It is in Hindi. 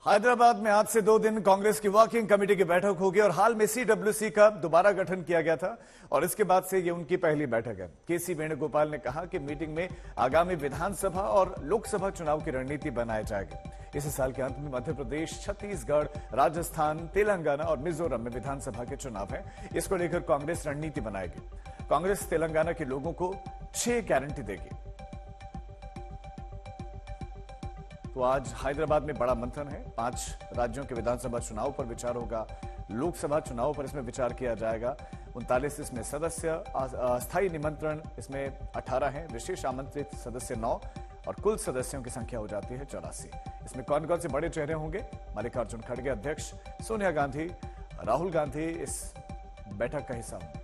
हैदराबाद में आज से 2 दिन कांग्रेस की वर्किंग कमेटी की बैठक होगी और हाल में सीडब्ल्यूसी का दोबारा गठन किया गया था और इसके बाद से ये उनकी पहली बैठक है। केसी वेणुगोपाल ने कहा कि मीटिंग में आगामी विधानसभा और लोकसभा चुनाव की रणनीति बनाई जाएगी। इस साल के अंत में मध्य प्रदेश, छत्तीसगढ़, राजस्थान, तेलंगाना और मिजोरम में विधानसभा के चुनाव है। इसको लेकर कांग्रेस रणनीति बनाएगी। कांग्रेस तेलंगाना के लोगों को 6 गारंटी देगी। तो आज हैदराबाद में बड़ा मंथन है। 5 राज्यों के विधानसभा चुनाव पर विचार होगा। लोकसभा चुनाव पर इसमें विचार किया जाएगा। 39 इसमें सदस्य, अस्थायी निमंत्रण इसमें 18 हैं, विशेष आमंत्रित सदस्य 9 और कुल सदस्यों की संख्या हो जाती है 84। इसमें कौन कौन से बड़े चेहरे होंगे? मल्लिकार्जुन खड़गे अध्यक्ष, सोनिया गांधी, राहुल गांधी इस बैठक का हिस्सा होंगे।